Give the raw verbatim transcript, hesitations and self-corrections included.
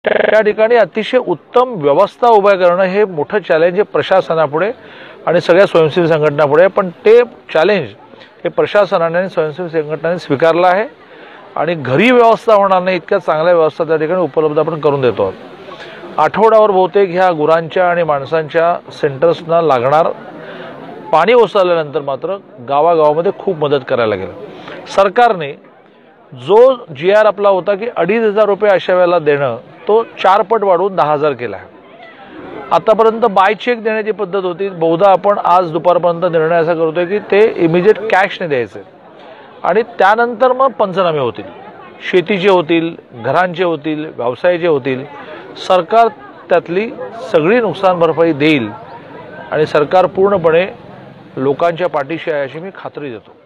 त्या ठिकाणी अतिशय उत्तम व्यवस्था उभा करणं हे मोठं चॅलेंज आहे प्रशासनापुढे आणि सगळ्या स्वयंसेवी संघटनापुढे। पण ते चॅलेंज हे प्रशासनाने आणि स्वयंसेवी संघटनांनी स्वीकारलं आहे आणि घरी व्यवस्था होणार नाही इतक्या चांगल्या व्यवस्था त्या ठिकाणी उपलब्ध आपण करून देतो आहोत। आठवड्यावर बहुतेक ह्या गुरांच्या आणि माणसांच्या सेंटर्सना लागणार पाणी ओसरल्यानंतर मात्र गावागावामध्ये खूप मदत करायला गेलं। सरकारने जो जी आर आपला होता की अडीच हजार रुपये अशा वेळेला देणं तो चार पट वाढवून दहा हजार केला आहे। आतापर्यंत बाय चेक देण्याची पद्धत होती, बहुधा आपण आज दुपारपर्यंत निर्णय असा करतोय की ते इमिजिएट कॅशने द्यायचे आणि त्यानंतर मग पंचनामे होतील, शेतीचे होतील, घरांचे होतील, व्यवसायाचे होतील। सरकार त्यातली सगळी नुकसान भरपाई देईल आणि सरकार पूर्णपणे लोकांच्या पाठीशी आहे अशी मी खात्री देतो।